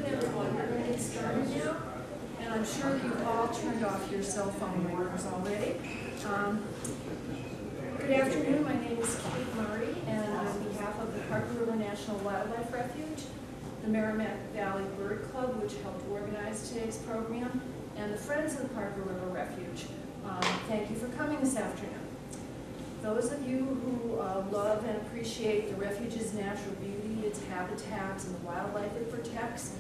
afternoon, everyone. We're going to get started now, and I'm sure that you've all turned off your cell phone ringers already. Good afternoon. My name is Kate Murray, and on behalf of the Parker River National Wildlife Refuge, the Merrimack Valley Bird Club, which helped organize today's program, and the Friends of the Parker River Refuge, thank you for coming this afternoon. Those of you who love and appreciate the refuge's natural beauty, its habitats, and the wildlife it protects,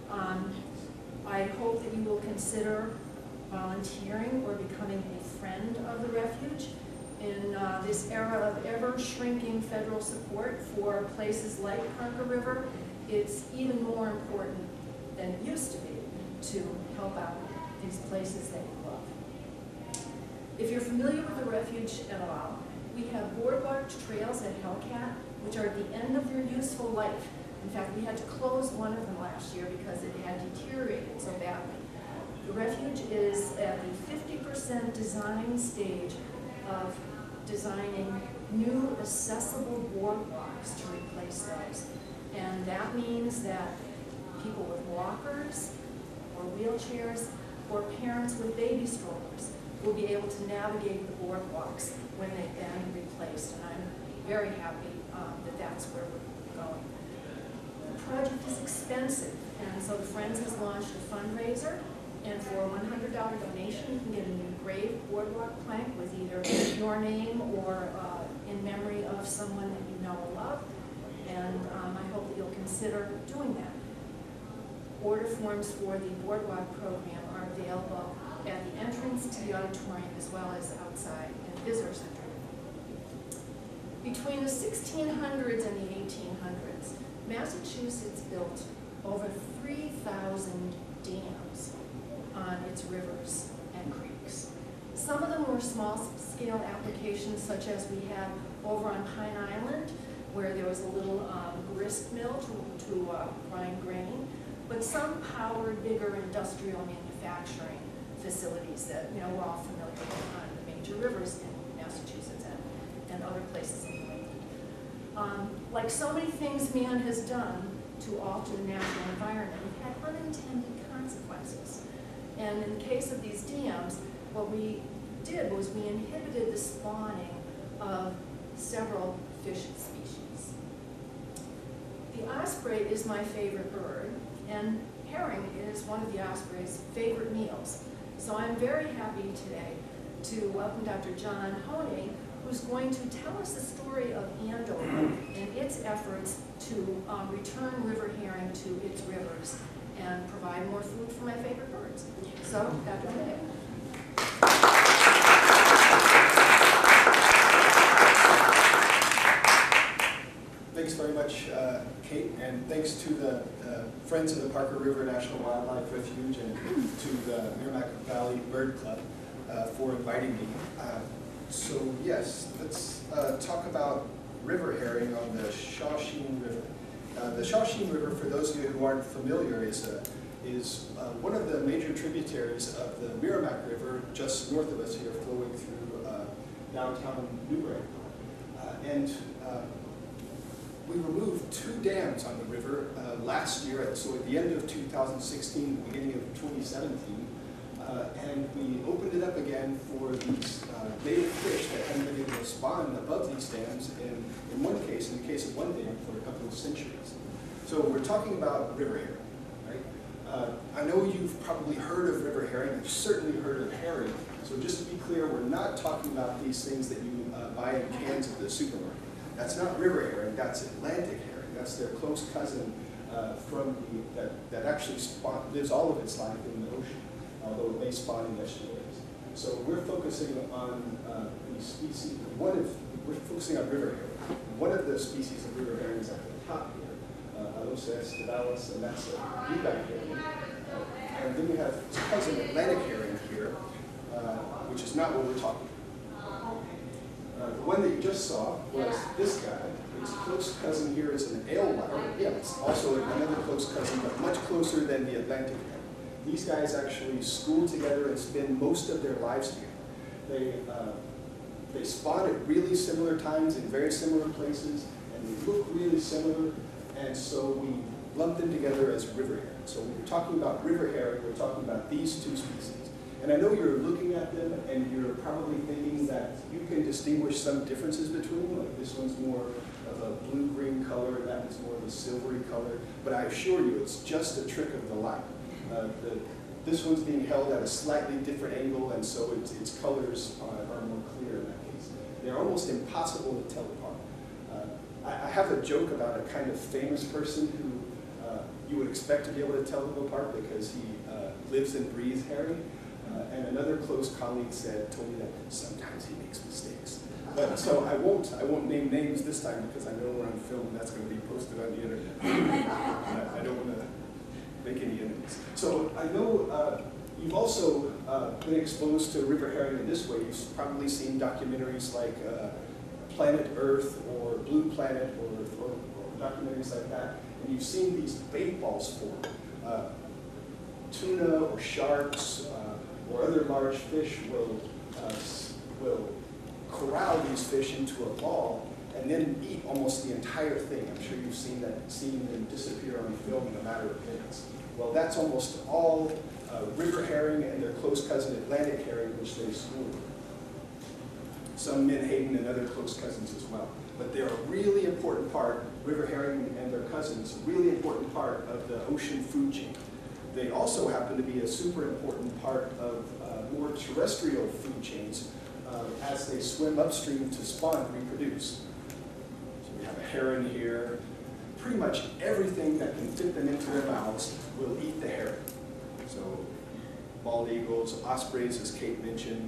I hope that you will consider volunteering or becoming a friend of the refuge. In this era of ever-shrinking federal support for places like Parker River, it's even more important than it used to be to help out these places that you love. If you're familiar with the refuge at all, we have boardwalk trails at Hellcat, which are at the end of their useful life. In fact, we had to close one of them last year because it had deteriorated so badly. The refuge is at the 50% design stage of designing new accessible boardwalks to replace those. And that means that people with walkers or wheelchairs or parents with baby strollers will be able to navigate the boardwalks when they've been replaced. And I'm very happy that that's where we're going. The project is expensive, and so the Friends has launched a fundraiser, and for a $100 donation, you can get a new grave boardwalk plank with either your name or in memory of someone that you know or love. And I hope that you'll consider doing that. Order forms for the boardwalk program are available at the entrance to the auditorium as well as outside in the visitor center. Between the 1600s and the 1800s, Massachusetts built over 3,000 dams on its rivers and creeks. Some of them were small-scale applications, such as we had over on Pine Island, where there was a little grist mill to grind grain, but some powered bigger industrial manufacturing facilities that we're all familiar with on the major rivers in Massachusetts and other places in New England. Like so many things man has done to alter the natural environment, it had unintended consequences. And in the case of these dams, what we did was we inhibited the spawning of several fish species. The osprey is my favorite bird, and herring is one of the osprey's favorite meals. So I'm very happy today to welcome Dr. John Honey, who's going to tell us the story of Andover and its efforts to return river herring to its rivers and provide more food for my favorite birds. So, Dr. Honey. Thanks very much, Kate, and thanks to the Friends of the Parker River National Wildlife Refuge and to the Merrimack Valley Bird Club for inviting me. So yes, let's talk about river herring on the Shawsheen River. The Shawsheen River, for those of you who aren't familiar, is one of the major tributaries of the Merrimack River just north of us here, flowing through downtown Newbury. We removed 2 dams on the river last year, so at the end of 2016, beginning of 2017, and we opened it up again for these native fish that hadn't been able to spawn above these dams, and in the case of one dam, for a couple of centuries. So we're talking about river herring, right? I know you've probably heard of river herring, I've certainly heard of herring, so just to be clear, we're not talking about these things that you buy in cans at the supermarket. That's not river herring, that's Atlantic herring. That's their close cousin that actually lives all of its life in the ocean, although it may spawn in estuaries. So we're focusing on these species. We're focusing on river herring. One of the species of river herring is at the top here, Alosa estivalis, and that's a dewback herring. And then we have its cousin Atlantic herring here, which is not what we're talking about. The one that you just saw was this guy. Its close cousin here is an alewife. Yeah, it's also another close cousin, but much closer than the Atlantic herring. These guys actually school together and spend most of their lives together. They spawn at really similar times in very similar places, and they look really similar. And so we lump them together as river herring. So when you're talking about river herring, we're talking about these two species. And I know you're looking at them and you're probably thinking that you can distinguish some differences between them, like this one's more of a blue-green color and that one's more of a silvery color. But I assure you, it's just a trick of the light. This one's being held at a slightly different angle, and so its colors are more clear in that case. They're almost impossible to tell apart. I have a joke about a kind of famous person who you would expect to be able to tell them apart because he lives and breathes herring. And another close colleague told me that sometimes he makes mistakes. But so I won't name names this time because I know we're on film and that's going to be posted on the internet. I don't want to make any enemies. So I know you've also been exposed to river herring in this way. You've probably seen documentaries like Planet Earth or Blue Planet or documentaries like that, and you've seen these bait balls form. Tuna or sharks or other large fish will corral these fish into a ball and then eat almost the entire thing. I'm sure you've seen them disappear on film in a matter of minutes. Well, that's almost all river herring and their close cousin Atlantic herring, which they school. Some menhaden and other close cousins as well. But they're a really important part, river herring and their cousins, a really important part of the ocean food chain. They also happen to be a super important part of more terrestrial food chains as they swim upstream to spawn and reproduce. So we have a heron here. Pretty much everything that can fit them into their mouths will eat the heron. So bald eagles, ospreys, as Kate mentioned,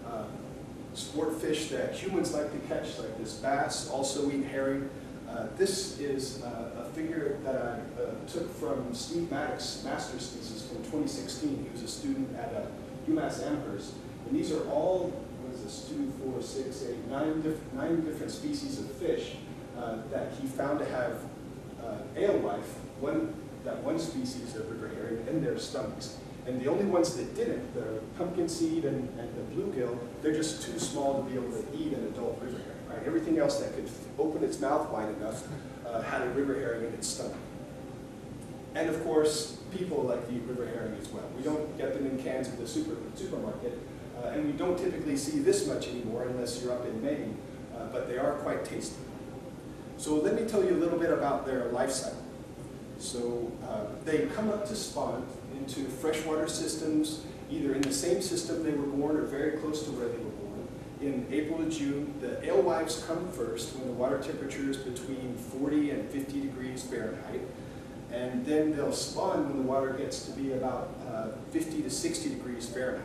sport fish that humans like to catch, like this bass, also eat herring. This is a figure that I took from Steve Maddox's master's thesis from 2016. He was a student at UMass Amherst. And these are all, what is this, 2, 4, 6, 8, 9 different species of fish that he found to have alewife, one species of river herring, in their stomachs. And the only ones that didn't, the pumpkin seed and the bluegill, they're just too small to be able to eat an adult river herring. Right? Everything else that could open its mouth wide enough had a river herring in its stomach. And of course, people like to eat river herring as well. We don't get them in cans at the supermarket, and we don't typically see this much anymore unless you're up in Maine, but they are quite tasty. So let me tell you a little bit about their life cycle. So they come up to spawn into freshwater systems, either in the same system they were born or very close to where they were born. In April to June, the alewives come first when the water temperature is between 40 and 50 degrees Fahrenheit. And then they'll spawn when the water gets to be about 50 to 60 degrees Fahrenheit.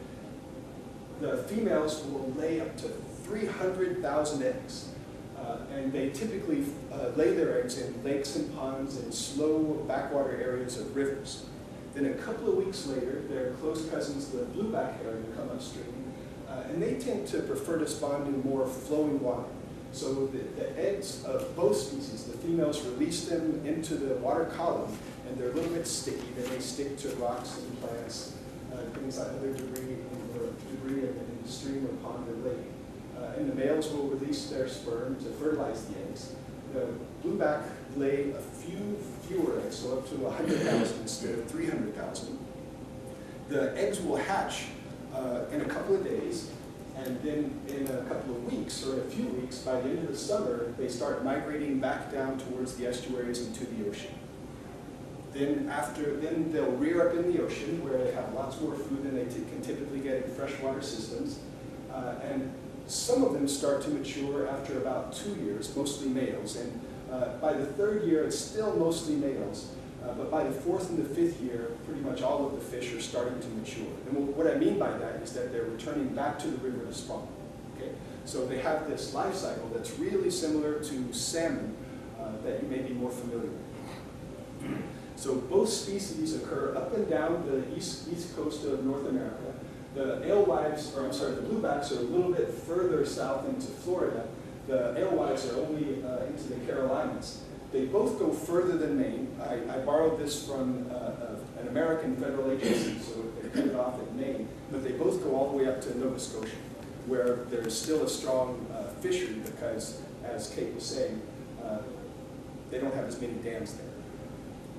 The females will lay up to 300,000 eggs. And they typically lay their eggs in lakes and ponds and slow backwater areas of rivers. Then a couple of weeks later, their close cousins, the blueback herring, come upstream, and they tend to prefer to spawn in more flowing water. So the eggs of both species, the females release them into the water column, and they're a little bit sticky. They may stick to rocks and plants, things like other debris in the stream or pond or lake. And the males will release their sperm to fertilize the eggs. The blueback lay a few fewer eggs, so up to 100,000 instead of 300,000. The eggs will hatch in a couple of days, and then in a couple of weeks, or in a few weeks, by the end of the summer, they start migrating back down towards the estuaries into the ocean. Then they'll rear up in the ocean, where they have lots more food than they can typically get in freshwater systems. And some of them start to mature after about 2 years, mostly males. And by the 3rd year, it's still mostly males. But by the 4th and the 5th year, pretty much all of the fish are starting to mature. And what I mean by that is that they're returning back to the river to spawn. Okay? So they have this life cycle that's really similar to salmon that you may be more familiar with. So both species occur up and down the east coast of North America. The the bluebacks are a little bit further south into Florida. The alewives are only into the Carolinas. They both go further than Maine. I borrowed this from an American federal agency, so they cut it off at Maine. But they both go all the way up to Nova Scotia, where there's still a strong fishery because, as Kate was saying, they don't have as many dams there.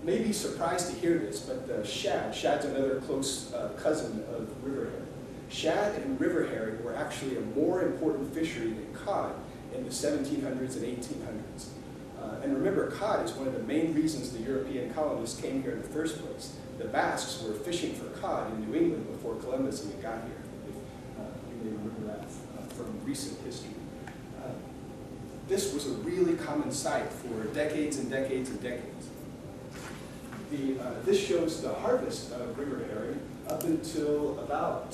may be surprised to hear this, but shad's another close cousin of river herring. Shad and river herring were actually a more important fishery than cod in the 1700s and 1800s. And remember, cod is one of the main reasons the European colonists came here in the first place. The Basques were fishing for cod in New England before Columbus even got here, if you may remember that from recent history. This was a really common sight for decades and decades and decades. This shows the harvest of river herring up until about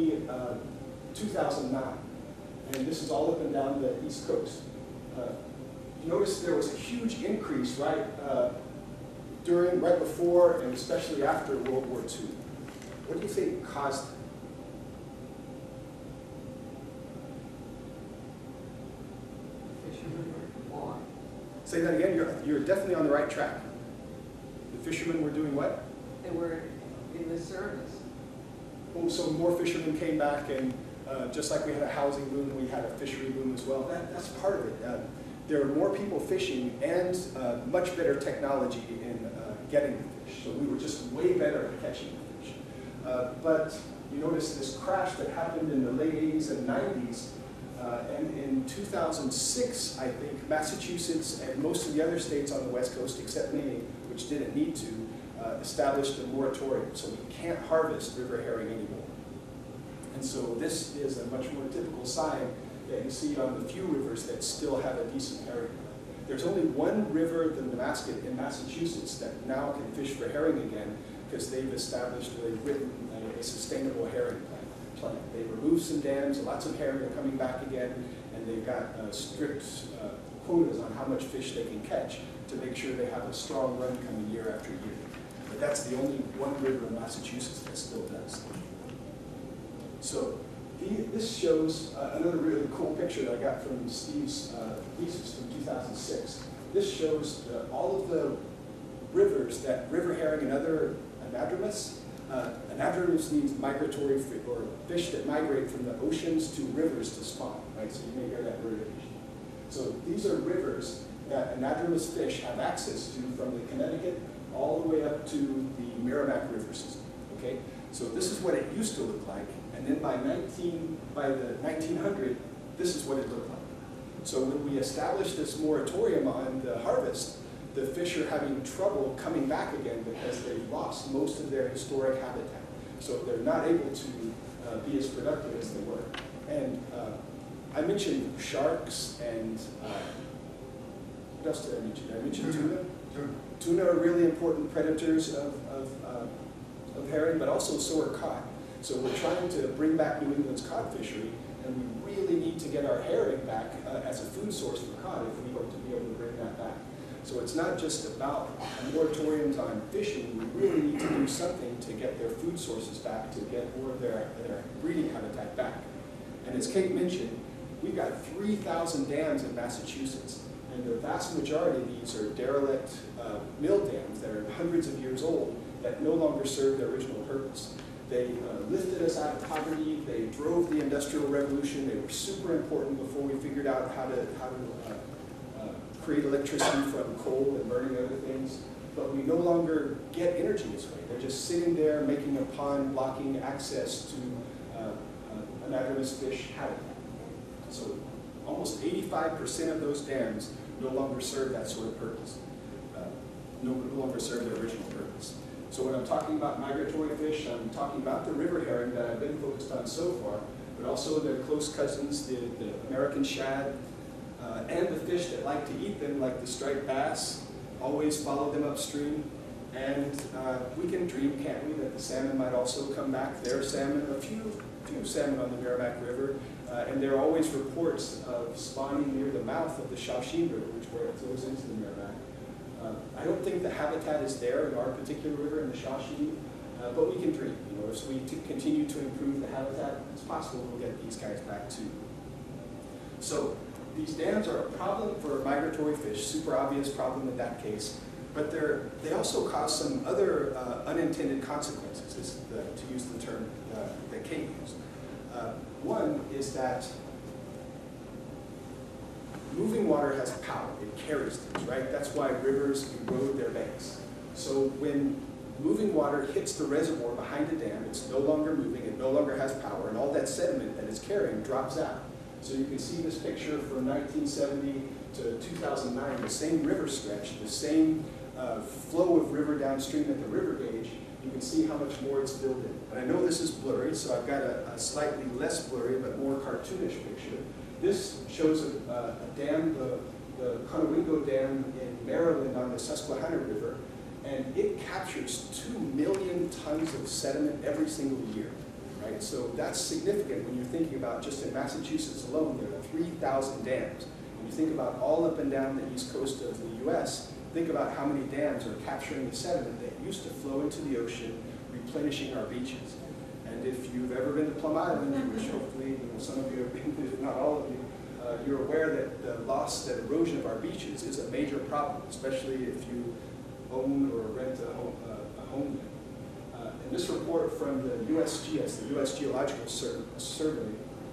2009. And this is all up and down the East Coast. You notice there was a huge increase right before and especially after World War II. What do you think caused it? Fishermen were born. Say that again, you're definitely on the right track. The fishermen were doing what? They were in the service. Oh, so more fishermen came back, and just like we had a housing boom, we had a fishery boom as well. That's part of it. There are more people fishing and much better technology in getting the fish. So we were just way better at catching the fish. But you notice this crash that happened in the late 80s and 90s. And in 2006, I think, Massachusetts and most of the other states on the West Coast, except Maine, which didn't need to, established a moratorium. So we can't harvest river herring anymore. And so this is a much more typical sign that you see on the few rivers that still have a decent herring. There's only one river, the Nemasket in Massachusetts, that now can fish for herring again because they've established, they've written a sustainable herring plan. They removed some dams, lots of herring are coming back again, and they've got strict quotas on how much fish they can catch to make sure they have a strong run coming year after year. But that's the only one river in Massachusetts that still does. So this shows another really cool picture that I got from Steve's thesis from 2006. This shows all of the rivers that river herring and other anadromous. Anadromous means migratory or fish that migrate from the oceans to rivers to spawn, right? So you may hear that word occasionally. So these are rivers that anadromous fish have access to from the Connecticut all the way up to the Merrimack River system, okay? So this is what it used to look like, and then by the 1900, this is what it looked like. So when we established this moratorium on the harvest, the fish are having trouble coming back again because they've lost most of their historic habitat. So they're not able to be as productive as they were. And I mentioned sharks and what else did I mention? Did I mention tuna? Tuna are really important predators of herring, but also so are cod. So we're trying to bring back New England's cod fishery, and we really need to get our herring back as a food source for cod if we hope to be able to bring that back. So it's not just about moratoriums on fishing. We really need to do something to get their food sources back, to get more of their breeding habitat back. And as Kate mentioned, we've got 3,000 dams in Massachusetts. And the vast majority of these are derelict mill dams that are hundreds of years old that no longer serve their original purpose. They lifted us out of poverty. They drove the Industrial Revolution. They were super important before we figured out how to create electricity from coal and burning other things. But we no longer get energy this way. They're just sitting there making a pond, blocking access to anadromous fish habitat. So almost 85% of those dams no longer serve that sort of purpose, no longer serve their original purpose. So when I'm talking about migratory fish, I'm talking about the river herring that I've been focused on so far, but also their close cousins, the American shad, and the fish that like to eat them, like the striped bass. Always follow them upstream. And we can dream, can't we, that the salmon might also come back. There are salmon, a few salmon on the Merrimack River, and there are always reports of spawning near the mouth of the Shawsheen River, where it flows into the Merrimack. I don't think the habitat is there in our particular river, in the Shawsheen, but we can dream. You know, if we continue to improve the habitat, it's possible we'll get these guys back too. So these dams are a problem for migratory fish, super obvious problem in that case, but they also cause some other unintended consequences, to use the term that Kate used. One is that moving water has power. It carries things, right? That's why rivers erode their banks. So when moving water hits the reservoir behind the dam, it's no longer moving, it no longer has power, and all that sediment that it's carrying drops out. So you can see this picture from 1970 to 2009, the same river stretch, the same flow of river downstream at the river gauge. You can see how much more it's filled in. And I know this is blurry, so I've got a slightly less blurry but more cartoonish picture. This shows a dam, the Conowingo Dam in Maryland on the Susquehanna River, and it captures 2 million tons of sediment every single year, right? So that's significant when you're thinking about just in Massachusetts alone, there are 3,000 dams. When you think about all up and down the east coast of the US, think about how many dams are capturing the sediment that used to flow into the ocean, replenishing our beaches. And if you've ever been to Plum Island, which hopefully some of you have been to, if not all of you, you're aware that the loss, that erosion of our beaches is a major problem, especially if you own or rent a home there. And this report from the USGS, the U.S. Geological Survey,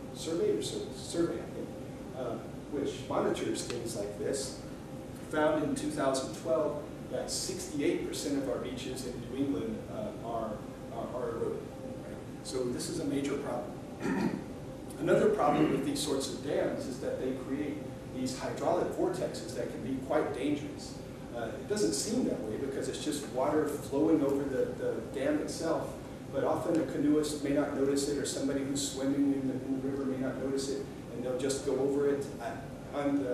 I think, which monitors things like this, found in 2012 that 68% of our beaches in New England are eroded. Right? So this is a major problem. Another problem with these sorts of dams is that they create these hydraulic vortexes that can be quite dangerous. It doesn't seem that way because it's just water flowing over the dam itself, but often a canoeist may not notice it, or somebody who's swimming in the river may not notice it, and they'll just go over it. On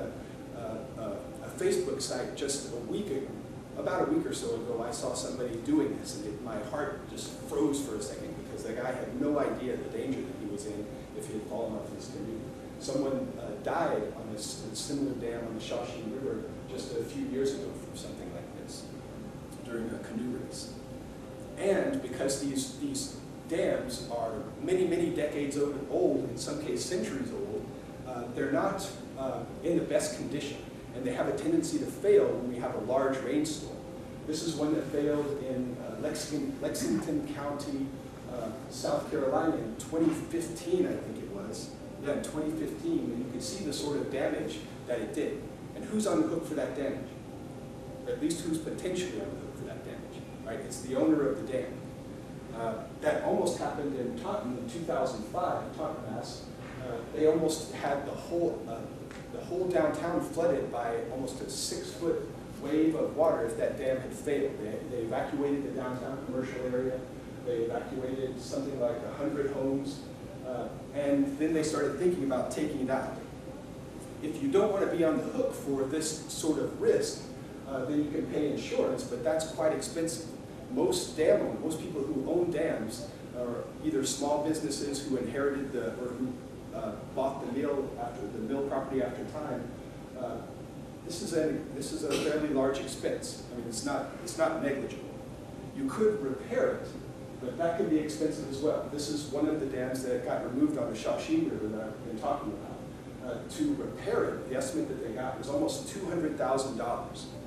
a Facebook site just about a week or so ago, I saw somebody doing this, and my heart just froze for a second because the guy had no idea the danger that he was in if he had fallen off his canoe. Someone died on a similar dam on the Shawshene River just a few years ago from something like this during a canoe race. And because these dams are many, many decades old, in some cases centuries old, they're not in the best condition, and they have a tendency to fail when we have a large rainstorm. This is one that failed in Lexington County, South Carolina in 2015, I think it was. Yeah, in 2015, and you can see the sort of damage that it did. And who's on the hook for that damage? Or at least who's potentially on the hook for that damage, right? It's the owner of the dam. That almost happened in Taunton in 2005, Taunton, Mass. They almost had the whole downtown flooded by almost a 6-foot wave of water if that dam had failed. They evacuated the downtown commercial area. They evacuated something like 100 homes. And then they started thinking about taking it out. If you don't want to be on the hook for this sort of risk, then you can pay insurance, but that's quite expensive. Most people who own dams are either small businesses who inherited or who bought the mill property after time. This is a fairly large expense. I mean, it's not negligible. You could repair it, but that could be expensive as well. This is one of the dams that got removed on the Shawshene River that I've been talking about. To repair it, the estimate that they got was almost $200,000.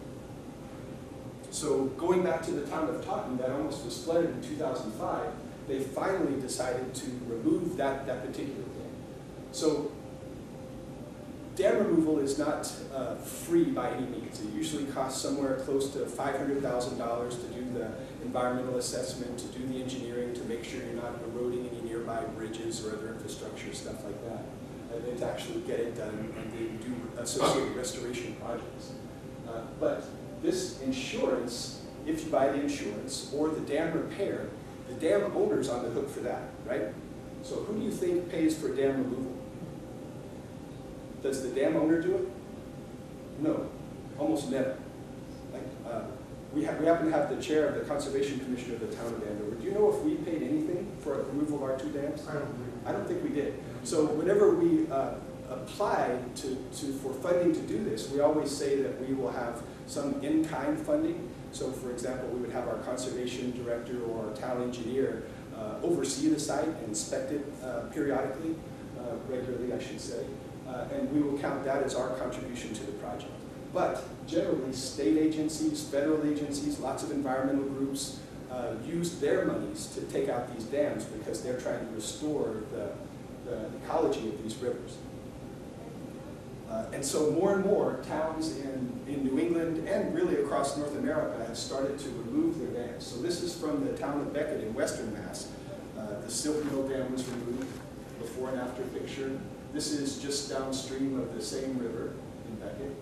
So going back to the town of Taunton, that almost was flooded in 2005, they finally decided to remove that particular dam. So dam removal is not free by any means. It usually costs somewhere close to $500,000 to do the environmental assessment, to do the engineering, to make sure you're not eroding any nearby bridges or other infrastructure, stuff like that. And to actually get it done and then do associated restoration projects. But this insurance, if you buy the insurance, or the dam repair, the dam owner's on the hook for that, right? So who do you think pays for dam removal? Does the dam owner do it? No, almost never. Like, we happen to have the chair of the Conservation Commission of the town of Andover. Do you know if we paid anything for the removal of our 2 dams? I don't think we did. So whenever we apply for funding to do this, we always say that we will have some in-kind funding. So for example, we would have our conservation director or our town engineer oversee the site and inspect it periodically, regularly I should say, and we will count that as our contribution to the project. But generally, state agencies, federal agencies, lots of environmental groups use their monies to take out these dams because they're trying to restore the ecology of these rivers. And so more and more towns in New England and really across North America have started to remove their dams. So this is from the town of Becket in Western Mass. The Silk Mill Dam was removed, before and after picture. This is just downstream of the same river in Becket.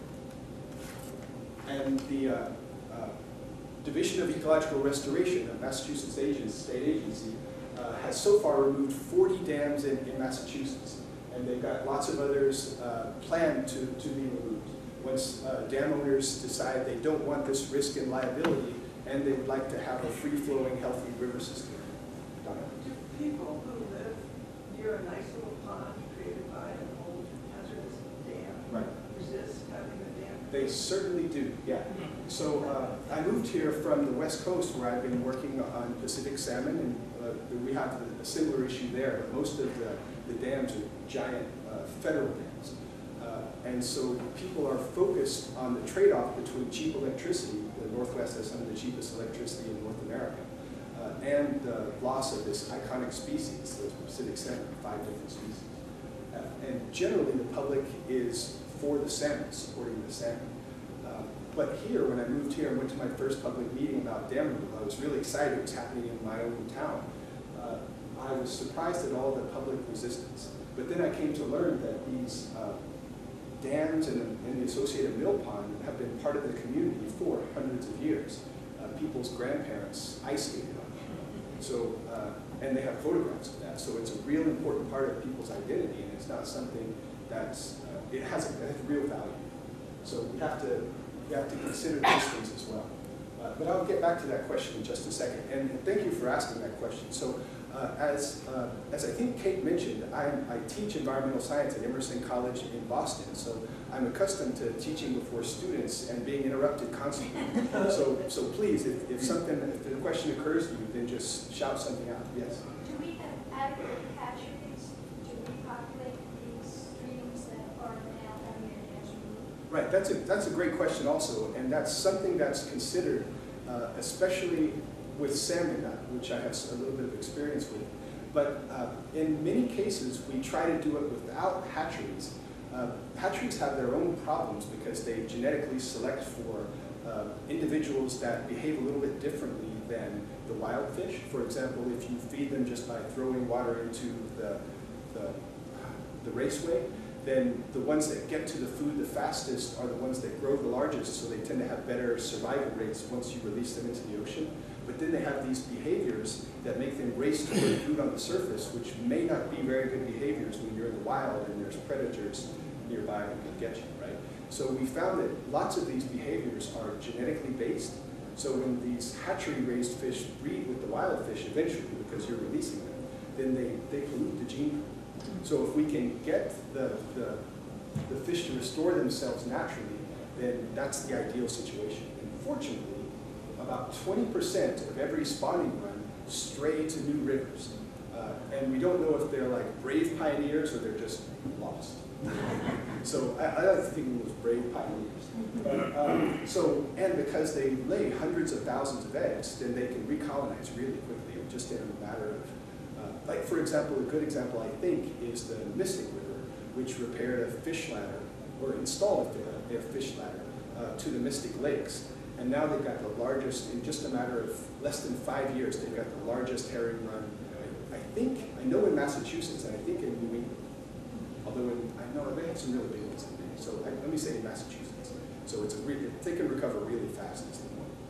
And the Division of Ecological Restoration, a Massachusetts state agency, has so far removed 40 dams in Massachusetts. And they've got lots of others planned to be removed. Once dam owners decide they don't want this risk and liability, and they would like to have a free-flowing, healthy river system. Donna? Do people who live near a nice little pond created by an old hazardous dam resist having a dam? They certainly do, yeah. So I moved here from the West Coast where I've been working on Pacific salmon, and we have a similar issue there. Most of the dams are giant federal dams. And so people are focused on the trade-off between cheap electricity, the Northwest has some of the cheapest electricity in North America, and the loss of this iconic species, the Pacific salmon, 5 different species. And generally the public is for the salmon, supporting the salmon. But here, when I moved here and went to my first public meeting about dam removal, I was really excited it was happening in my own town. I was surprised at all the public resistance. But then I came to learn that these dams and the associated mill pond have been part of the community for hundreds of years. People's grandparents ice skated on them. So, and they have photographs of that. So it's a real important part of people's identity, and it's not something that's, it has real value. So we have to consider those things as well. But I'll get back to that question in just a second. And thank you for asking that question. So as I think Kate mentioned, I teach environmental science at Emerson College in Boston. So I'm accustomed to teaching before students and being interrupted constantly. So please, if the question occurs to you, then just shout something out. Yes? Do we have adequate hatcheries to repopulate these streams that are now having an edge removed? Right, that's a great question also, and that's something that's considered, especially with salmon, which I have a little bit of experience with. But in many cases, we try to do it without hatcheries. Hatcheries have their own problems because they genetically select for individuals that behave a little bit differently than the wild fish. For example, if you feed them just by throwing water into the raceway, then the ones that get to the food the fastest are the ones that grow the largest, so they tend to have better survival rates once you release them into the ocean. But then they have these behaviors that make them race toward food on the surface, which may not be very good behaviors when you're in the wild and there's predators nearby who can get you, right? So we found that lots of these behaviors are genetically based. So when these hatchery-raised fish breed with the wild fish eventually, because you're releasing them, then they pollute the gene pool. So if we can get the fish to restore themselves naturally, then that's the ideal situation. Unfortunately, about 20% of every spawning run stray to new rivers. And we don't know if they're like brave pioneers or they're just lost. So I like to think of them as brave pioneers. And because they lay hundreds of thousands of eggs, then they can recolonize really quickly, just in a matter of, like for example, a good example I think is the Mystic River, which repaired a fish ladder, or installed a fish ladder to the Mystic Lakes. And now they've got the largest, in just a matter of less than 5 years, they've got the largest herring run, I know in Massachusetts, and I think in New England. Although I know they have some really big ones in there. So let me say in Massachusetts. So it's they can recover really fast is the point.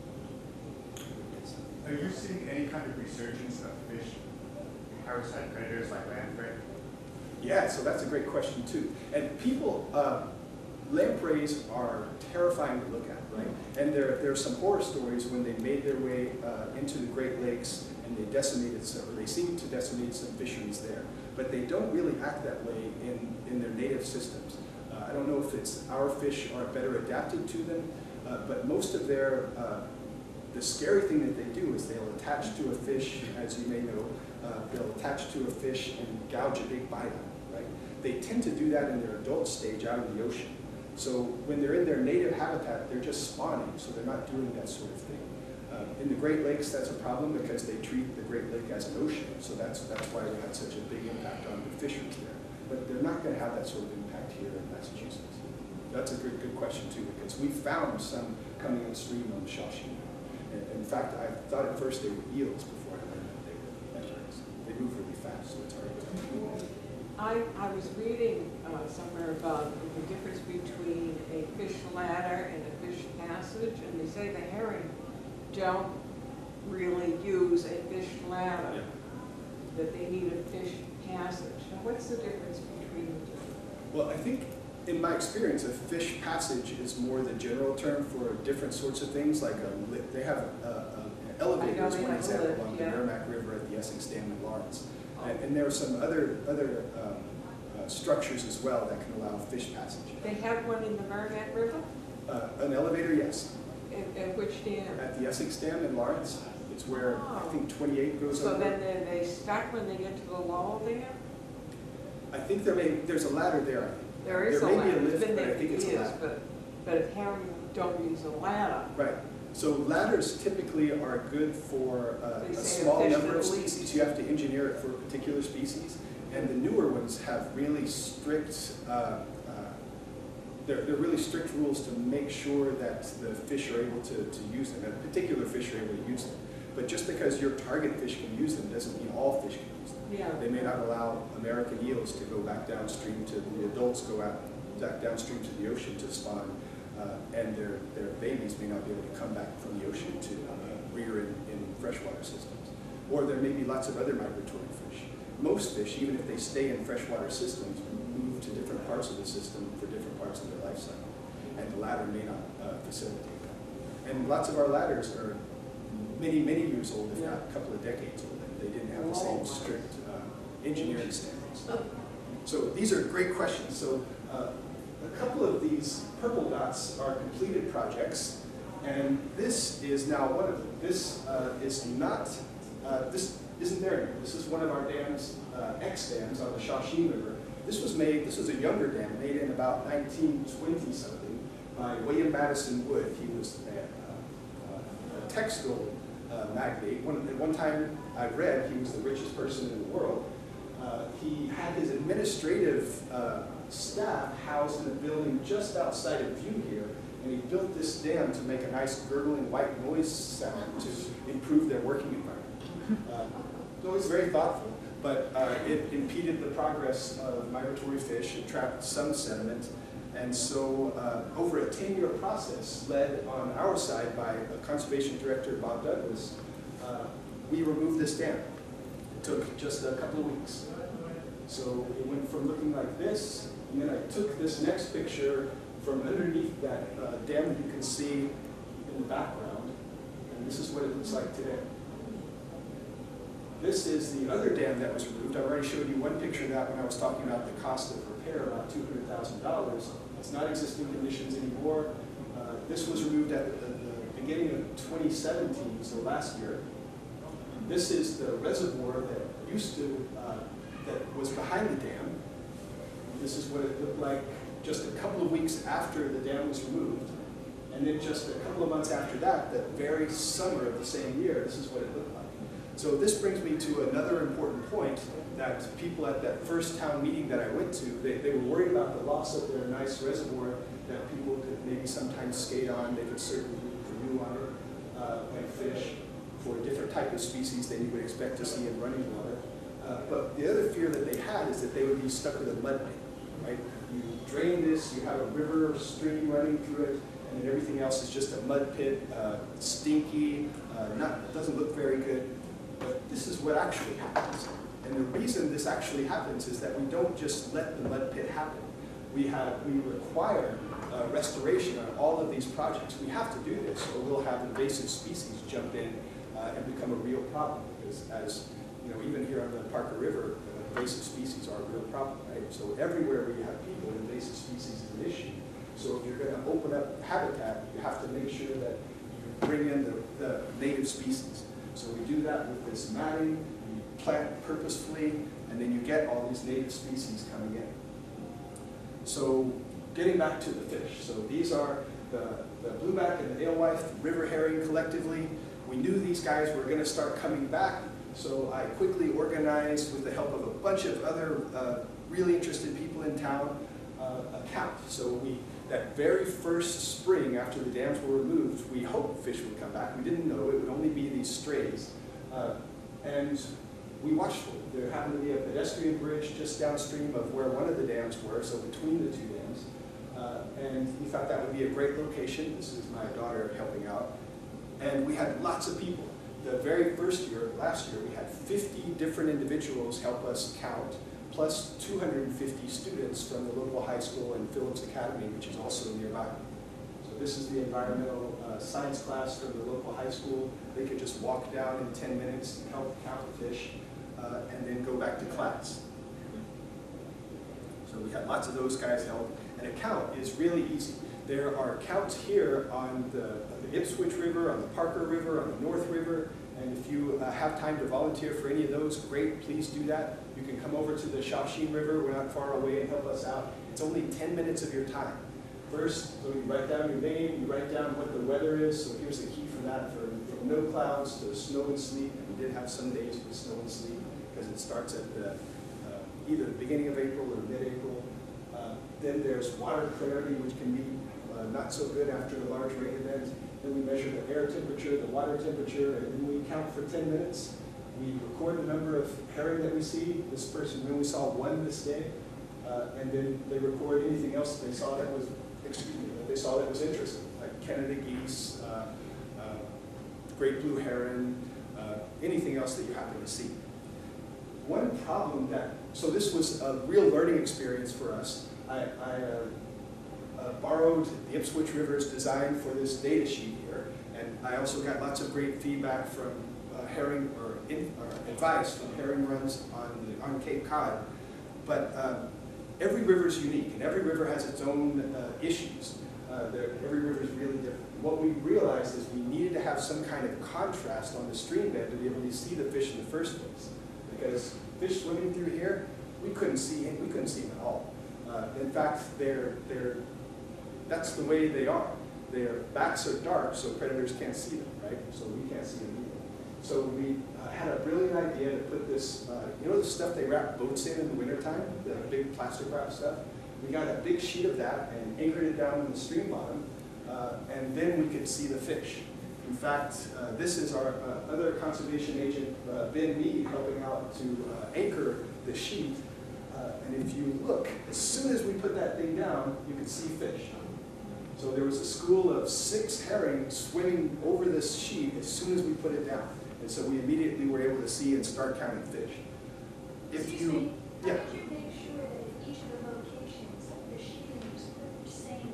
Are you seeing any kind of resurgence of fish parasite predators like lamprey? Yeah, so that's a great question too. And people, lampreys are terrifying to look at, right? And there are some horror stories when they made their way into the Great Lakes and they decimated some, or they seem to decimate some fisheries there. But they don't really act that way in their native systems. I don't know if it's our fish are better adapted to them, but most of their, the scary thing that they do is they'll attach to a fish, as you may know, they'll attach to a fish and gouge a big bite on it, right? They tend to do that in their adult stage out in the ocean. So when they're in their native habitat, they're just spawning, so they're not doing that sort of thing. In the Great Lakes, that's a problem because they treat the Great Lake as an ocean, so that's why they had such a big impact on the fisheries there. But they're not going to have that sort of impact here in Massachusetts? That's a good question too, because we found some coming in stream on the Shawsheen. In fact, I thought at first they were eels before I learned that they were emeralds. They move really fast, so it's hard to tell. I was reading somewhere about the difference between a fish ladder and a fish passage, and they say the herring don't really use a fish ladder, Yeah. that they need a fish passage. Now, what's the difference between the two? Well, I think in my experience, a fish passage is more the general term for different sorts of things, like they have an elevator as one example along the Merrimack River at the Essex Dam in Lawrence. And there are some other structures as well that can allow fish passage. They have one in the Merrimack River? An elevator, yes. At which dam? At the Essex Dam in Lawrence, it's where I think 28 goes So over. then they stuck when they get to the Lowell Dam? I think there's a ladder there. I think. There is a There may ladder. be a It's lift, been but I there think for it's a years, ladder. but if herring don't use a ladder, Right. So ladders typically are good for They a say a small fish number of that leaks. species. You have to engineer it for a particular species. And the newer ones have really strict, they're really strict rules to make sure that the fish are able to use them, and particular fish are able to use them. But just because your target fish can use them doesn't mean all fish can use them. yeah. They may not allow American eels to go back downstream to, the adults go out back downstream to the ocean to spawn, and their babies may not be able to come back from the ocean to rear in freshwater systems. Or there may be lots of other migratory fish. Most fish, even if they stay in freshwater systems, move to different parts of the system for different parts of their life cycle. And the ladder may not facilitate that. And lots of our ladders are many, many years old, if not a couple of decades old, and they didn't have the same strict engineering standards. So these are great questions. So a couple of these purple dots are completed projects, and this is now one of them. This is not, this isn't there anymore. This is one of our dams, X dams on the Shawsheen River. This was a younger dam, made in about 1920 something by William Madison Wood. He was a textile magnate. At one time I read he was the richest person in the world. He had his administrative staff housed in a building just outside of view here, and he built this dam to make a nice gurgling white noise sound to improve their working environment. So he's very thoughtful, but it impeded the progress of migratory fish. It trapped some sediment, and so over a 10-year process led on our side by Conservation Director Bob Douglas, we removed this dam. It took just a couple of weeks. So it went from looking like this, and then I took this next picture from underneath that dam that you can see in the background, and this is what it looks like today. This is the other dam that was removed. I already showed you one picture of that when I was talking about the cost of repair, about $200,000. It's not existing conditions anymore. This was removed at the beginning of 2017, so last year. This is the reservoir that used to, that was behind the dam. This is what it looked like just a couple of weeks after the dam was removed. And then just a couple of months after that, that very summer of the same year, this is what it looked like. So this brings me to another important point, that people at that first town meeting that I went to, they were worried about the loss of their nice reservoir that people could maybe sometimes skate on. They could certainly canoe on it and fish for a different type of species than you would expect to see in running water. But the other fear that they had is that they would be stuck with a mud pit, right? You drain this, you have a river or stream running through it, and then everything else is just a mud pit, stinky, doesn't look very good. But this is what actually happens. And the reason this actually happens is that we don't just let the mud pit happen. We require restoration on all of these projects. We have to do this, or we'll have invasive species jump in and become a real problem. Because as you know, even here on the Parker River, invasive species are a real problem, right? So everywhere where you have people, invasive species is an issue. So if you're going to open up habitat, you have to make sure that you bring in the native species. So we do that with this matting, we plant purposefully, and then you get all these native species coming in. So getting back to the fish. So these are the blueback and the alewife, river herring collectively. We knew these guys were going to start coming back, so I quickly organized, with the help of a bunch of other really interested people in town, a count. So that very first spring after the dams were removed, we hoped fish would come back. We didn't know it would only be these strays. And we watched for it. There happened to be a pedestrian bridge just downstream of where one of the dams were, so between the two dams. And we thought that would be a great location. This is my daughter helping out. And we had lots of people. The very first year, last year, we had 50 different individuals help us count, plus 250 students from the local high school and Phillips Academy, which is also nearby. So this is the environmental science class from the local high school. They could just walk down in 10 minutes, help count the fish, and then go back to class. So we had lots of those guys help. And a count is really easy. There are counts here on the Ipswich River, on the Parker River, on the North River, and if you have time to volunteer for any of those, great, please do that. You can come over to the Shawsheen River, we're not far away, and help us out. It's only 10 minutes of your time. First, so you write down your name, you write down what the weather is, so here's the key for that, from no clouds to snow and sleet, and we did have some days with snow and sleet, because it starts at either the beginning of April or mid-April. Then there's water clarity, which can be not so good after a large rain event. Then we measure the air temperature, the water temperature, and then we count for 10 minutes. We record the number of herring that we see. This person, we only saw one this day. And then they record anything else that they saw that was, interesting, like Canada geese, great blue heron, anything else that you happen to see. One problem so this was a real learning experience for us. I borrowed the Ipswich River's design for this data sheet here, and I also got lots of great feedback from herring, or advice from herring runs on Cape Cod. But every river is unique, and every river has its own issues. Every river is really different. What we realized is we needed to have some kind of contrast on the stream bed to be able to see the fish in the first place. Because fish swimming through here, we couldn't see them at all. In fact, that's the way they are. Their backs are dark, so predators can't see them, right? So we can't see them either. So we had a brilliant idea to put this, you know the stuff they wrap boats in the wintertime, the big plastic wrap stuff? We got a big sheet of that and anchored it down in the stream bottom, and then we could see the fish. In fact, this is our other conservation agent, Ben Mead, helping out to anchor the sheet. And if you look, as soon as we put that thing down, you could see fish. So there was a school of 6 herring swimming over this sheet as soon as we put it down. And so we immediately were able to see and start counting fish. Excuse me, how did you make sure that at each of the locations, the sheeting was the same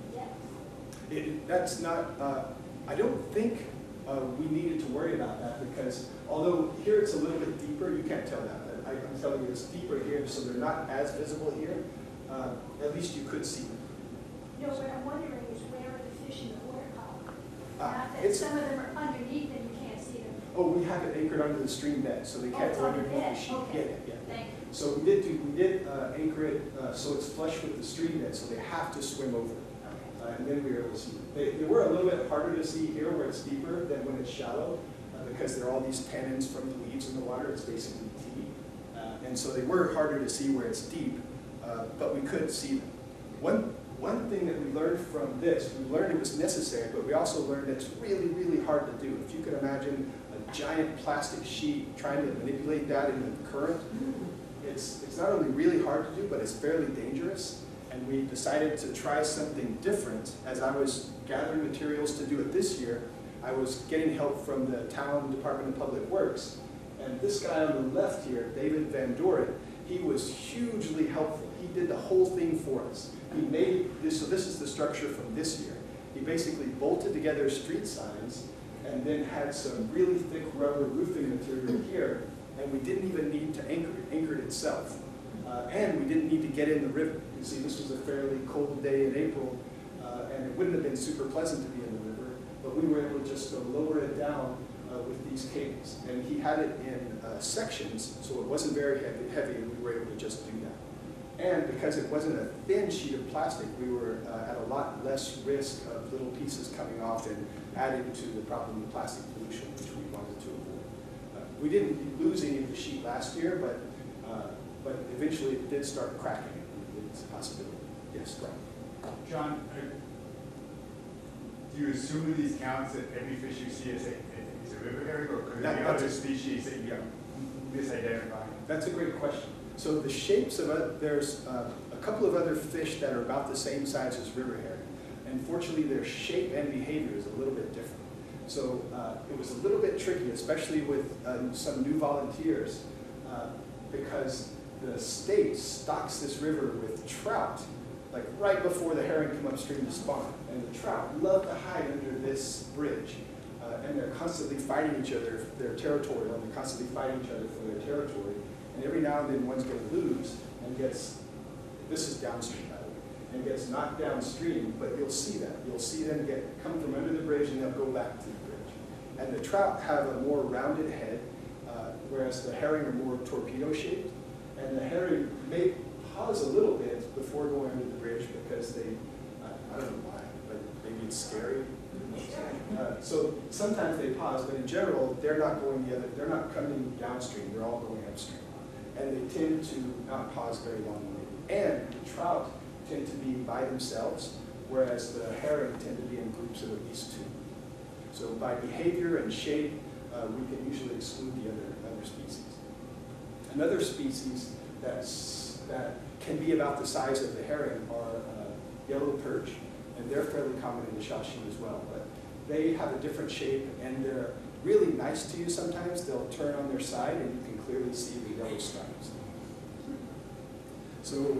depth? That's not, I don't think we needed to worry about that, because although here it's a little bit deeper, you can't tell that. I'm telling you, it's deeper here, so they're not as visible here. At least you could see them. No, what I'm wondering is where are the fish in the water column? Not that it's- some of them are underneath and you can't see them. Oh, we have it anchored under the stream bed, so they can't it's go on the underneath the bed, sheet. okay. Yeah. Thank you. So we did anchor it so it's flush with the stream bed, so they have to swim over it. And then we were able to see them. They were a little bit harder to see here where it's deeper than when it's shallow, because there are all these tannins from the leaves in the water. It's basically tea. And so they were harder to see where it's deep, but we could see them. One thing that we learned from this, we learned it was necessary, but we also learned it's really, really hard to do. If you could imagine a giant plastic sheet trying to manipulate that in the current, it's not only really hard to do, but it's fairly dangerous. And we decided to try something different. As I was gathering materials to do it this year, I was getting help from the town Department of Public Works. And this guy on the left here, David Van Doren, he was hugely helpful. He did the whole thing for us. He made this, so this is the structure from this year. He basically bolted together street signs and then had some really thick rubber roofing material here, and we didn't even need to anchor it, anchored itself. And we didn't need to get in the river. You see, this was a fairly cold day in April, and it wouldn't have been super pleasant to be in the river, but we were able just to lower it down with these cables. And he had it in sections, so it wasn't very heavy, and we were able to just do that. And because it wasn't a thin sheet of plastic, we were at a lot less risk of little pieces coming off and adding to the problem of plastic pollution, which we wanted to avoid. We didn't lose any of the sheet last year, but eventually it did start cracking. It's a possibility. Yes, right. John, do you assume in these counts that every fish you see is a river herring, or could there be That's other a- species that you misidentify? That's a great question. So the shapes of there's a couple of other fish that are about the same size as river herring. Unfortunately, their shape and behavior is a little bit different. So it was a little bit tricky, especially with some new volunteers, because the state stocks this river with trout, like right before the herring come upstream to spawn. And the trout love to hide under this bridge. And they're constantly fighting each other. They're territorial, and they're constantly fighting each other for their territory. And every now and then one's going to lose and gets, this is downstream by the way, and gets knocked downstream, but you'll see that. You'll see them come from under the bridge and they'll go back to the bridge. And the trout have a more rounded head, whereas the herring are more torpedo shaped. And the herring may pause a little bit before going under the bridge because they, I don't know why, but maybe it's scary. So sometimes they pause, but in general, they're not coming downstream, they're all going upstream. And they tend to not pause very long. And the trout tend to be by themselves, whereas the herring tend to be in groups of at least 2. So by behavior and shape, we can usually exclude the other species. Another species that can be about the size of the herring are yellow perch, and they're fairly common in the Shaanxi as well. But they have a different shape, and they're really nice to you sometimes. They'll turn on their side, and you can clearly see the yellow stripes. So,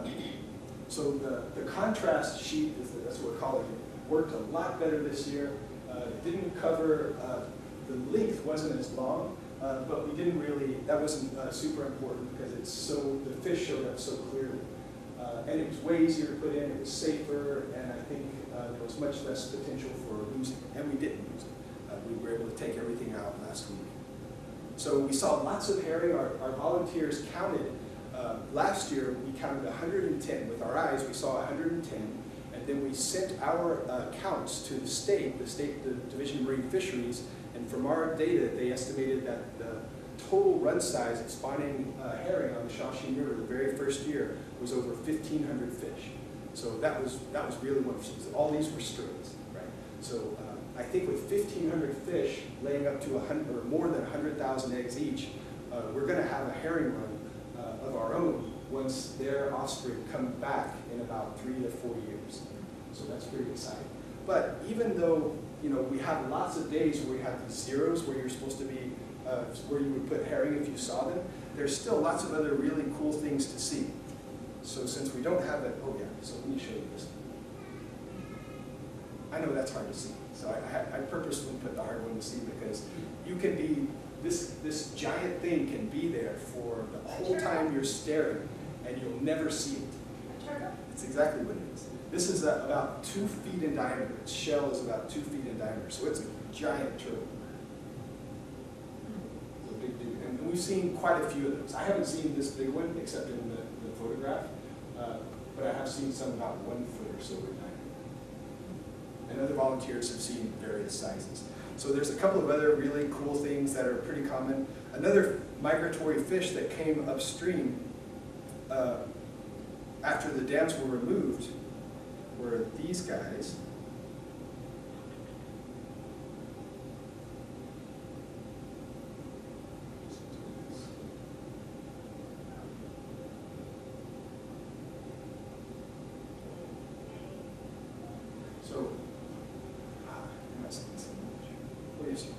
the contrast sheet, that's what we're calling it, worked a lot better this year. Didn't cover, the length wasn't as long, but we didn't really, that wasn't super important because the fish showed up so clearly. And it was way easier to put in, it was safer, and I think there was much less potential for losing, and we didn't lose it. We were able to take everything out last week. So we saw lots of herring. Our volunteers counted. Last year, we counted 110. With our eyes, we saw 110. And then we sent our counts to the Division of Marine Fisheries, and from our data, they estimated that the total run size of spawning herring on the Shaanxi River the very first year was over 1,500 fish. So that was really wonderful. All these were strays, right? So I think with 1,500 fish laying up to 100 or more than 100,000 eggs each, we're going to have a herring run of our own once their offspring come back in about 3 to 4 years. So that's pretty exciting. But even though we have lots of days where we have these zeros where you're supposed to be, where you would put herring if you saw them, there's still lots of other really cool things to see. So since we don't have it, oh yeah, so let me show you this. I know that's hard to see. So I purposely put the hard one to see because you can be, this giant thing can be there for the whole time you're staring and you'll never see it. A turtle? It's exactly what it is. This is about 2 feet in diameter. Its shell is about 2 feet in diameter, so it's a giant turtle. It's a big dude. And we've seen quite a few of those. I haven't seen this big one except in the photograph, but I have seen some about 1 foot or so in diameter. And other volunteers have seen various sizes. So there's a couple of other really cool things that are pretty common. Another migratory fish that came upstream after the dams were removed were these guys. So, I'm not saying so much. What is it?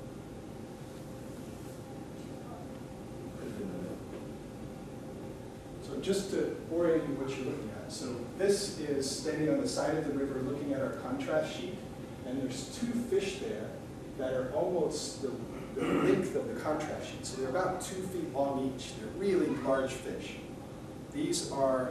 So just to orient you what you're looking at. So this is standing on the side of the river looking at our contrast sheet, and there's 2 fish there that are almost the length of the contrast sheet. So they're about 2 feet long each. They're really large fish. These are,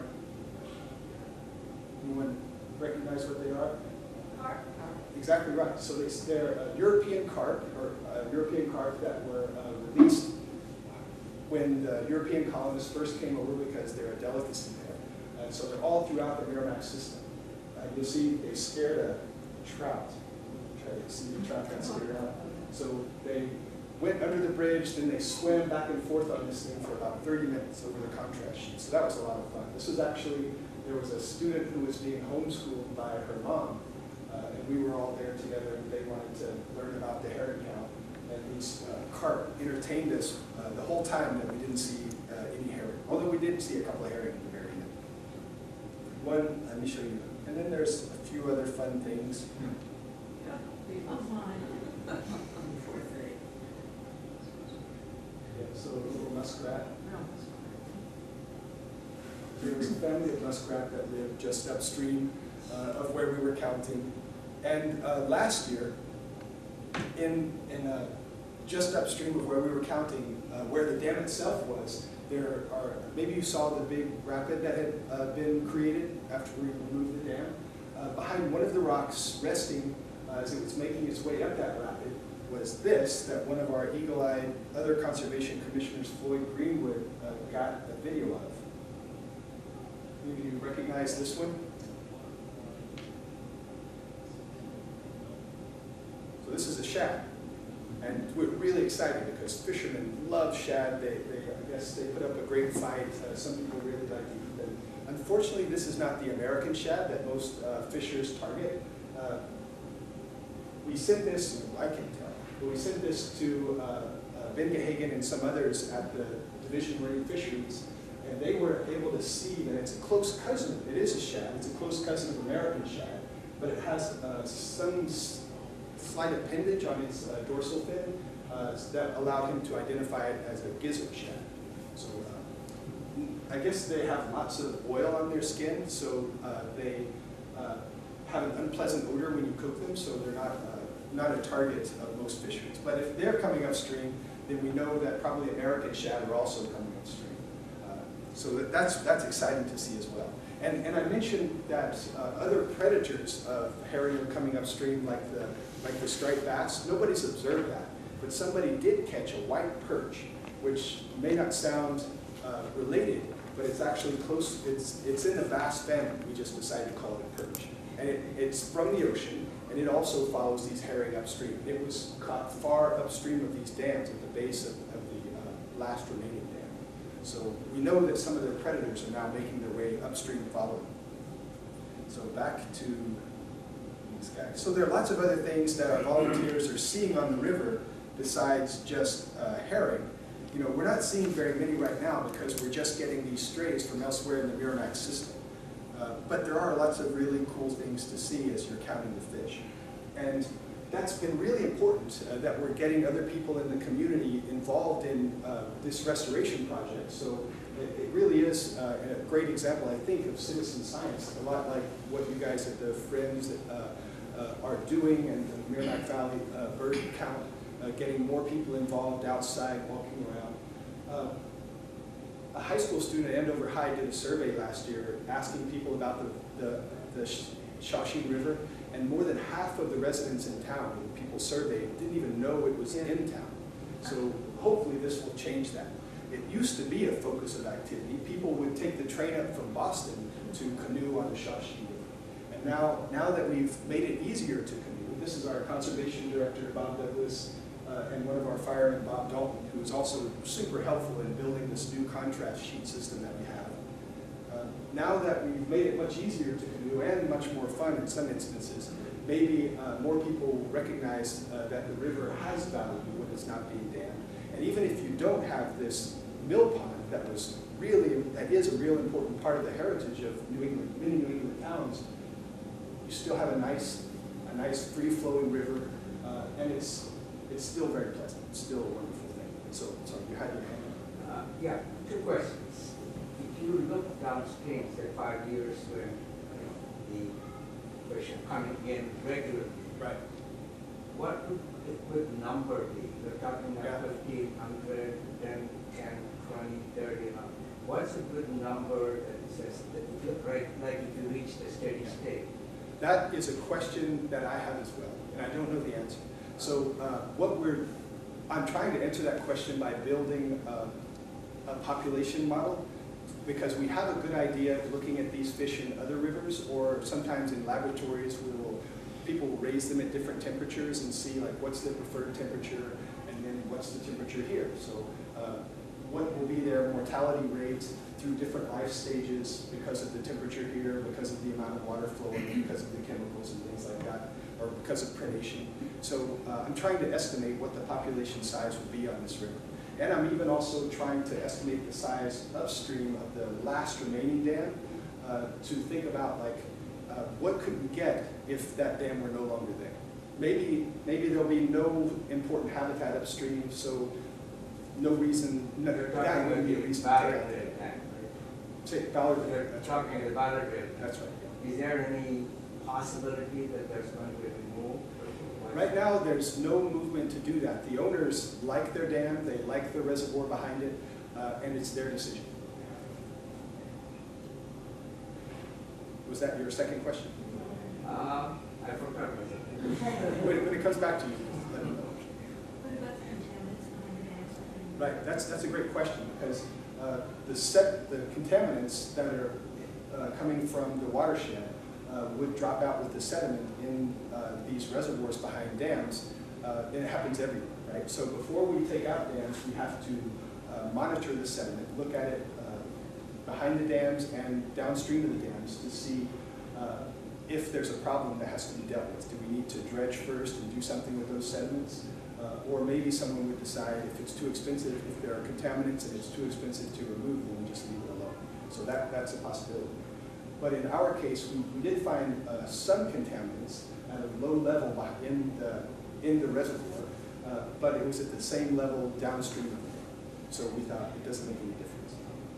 anyone recognize what they are? Carp? Exactly right. So they're a European carp, or European carp that were released when the European colonists first came over because they're a delicacy there. And so they're all throughout the Merrimack system. You'll see they scared a trout. Try to see the trout got scared out. So they went under the bridge, then they swam back and forth on this thing for about 30 minutes over the contrast sheet. So that was a lot of fun. This was actually, there was a student who was being homeschooled by her mom, and we were all there together, and they wanted to learn about the herring count. And these carp entertained us the whole time that we didn't see any herring, although we did see a couple of herring at the very end. One, let me show you. And then there's a few other fun things. Yeah, so a little muskrat. There was a family of muskrat that lived just upstream of where we were counting. And last year, just upstream of where we were counting, where the dam itself was, there are, maybe you saw the big rapid that had been created after we removed the dam. Behind one of the rocks resting as it was making its way up that rapid was this, that one of our eagle-eyed other conservation commissioners, Floyd Greenwood, got a video of. Maybe you recognize this one? So this is a shad. And we're really excited because fishermen love shad. I guess they put up a great fight. Some people really like to eat them. Unfortunately, this is not the American shad that most fishers target. We sent this, I can't tell, but we sent this to Ben Gehagen and some others at the Division of Marine Fisheries, and they were able to see that it's a close cousin. It is a shad. It's a close cousin of American shad, but it has some slight appendage on its dorsal fin that allowed him to identify it as a gizzard shad. So I guess they have lots of oil on their skin, so they have an unpleasant odor when you cook them, so they're not a target of most fisheries. But if they're coming upstream, then we know that probably American shad are also coming upstream. So that's exciting to see as well. And I mentioned that other predators of herring are coming upstream, like the striped bass. Nobody's observed that, but somebody did catch a white perch, which may not sound related, but it's actually close. It's in the bass family. We just decided to call it a perch, and it's from the ocean, and it also follows these herring upstream. It was caught far upstream of these dams at the base of the last remaining dam. So we know that some of their predators are now making their way upstream following. So back to these guys. So there are lots of other things that our volunteers are seeing on the river besides just herring. You know, we're not seeing very many right now because we're just getting these strays from elsewhere in the Merrimack system. But there are lots of really cool things to see as you're counting the fish. And that's been really important that we're getting other people in the community involved in this restoration project. So it really is a great example, I think, of citizen science, a lot like what you guys at the Friends are doing, and the Merrimack Valley bird count, getting more people involved outside, walking around. A high school student at Andover High did a survey last year asking people about the Shawshene River, and more than half of the residents in town, the people surveyed, didn't even know it was in town. So hopefully this will change that. It used to be a focus of activity. People would take the train up from Boston to canoe on the Shawshene River. And now that we've made it easier to canoe, this is our conservation director, Bob Douglas, and one of our firemen, Bob Dalton, who is also super helpful in building this new contrast sheet system that we have. Now that we've made it much easier to canoe and much more fun in some instances, maybe more people recognize that the river has value when it's not being dammed. And even if you don't have this mill pond that is a real important part of the heritage of New England, many New England towns, you still have a nice free-flowing river, and it's still very pleasant. It's still a wonderful thing. So, sorry, you had your hand up. Yeah, two questions. If you look downstream, say 5 years when the fish are coming in regularly, Right. what would a good number be? We're talking Yeah. about 1,500, then 10, 20, 30. What's a good number that says that you look right, like if you reach the steady state? That is a question that I have as well, and I don't know the answer. So I'm trying to answer that question by building a population model, because we have a good idea of looking at these fish in other rivers, or sometimes in laboratories people will raise them at different temperatures and see like what's the preferred temperature and then what's the temperature here. So what will be their mortality rates through different life stages because of the temperature here, because of the amount of water flowing, because of the chemicals and things like that, or because of predation. So I'm trying to estimate what the population size would be on this river. And I'm even also trying to estimate the size upstream of the last remaining dam to think about like what could we get if that dam were no longer there. Maybe there'll be no important habitat upstream, so no reason, that wouldn't be a reason to take out the dam. Say Ballard. You're talking about it. That's right. Is there any possibility that there's going to be removed? Right now, there's no movement to do that. The owners like their dam, they like the reservoir behind it, and it's their decision. Was that your second question? I forgot my second. When it comes back to you, let me know. What about the contaminants behind the dams? Right, that's a great question, because the contaminants that are coming from the watershed would drop out with the sediment in these reservoirs behind dams, and it happens everywhere, right? So before we take out dams, we have to monitor the sediment, look at it behind the dams and downstream of the dams to see if there's a problem that has to be dealt with. Do we need to dredge first and do something with those sediments? Or maybe someone would decide if it's too expensive, if there are contaminants and it's too expensive to remove them, just leave it alone. So that's a possibility. But in our case, we did find some contaminants at a low level in the reservoir, but it was at the same level downstream of the dam. So we thought it doesn't make any difference.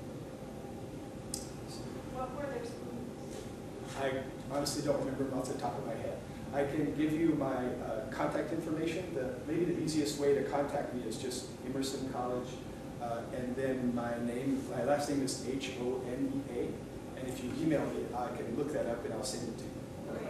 What were their spoons? I honestly don't remember them off the top of my head. I can give you my contact information. Maybe the easiest way to contact me is just Emerson College, and then my name. My last name is Honea, and if you email me, I can look that up and I'll send it to you.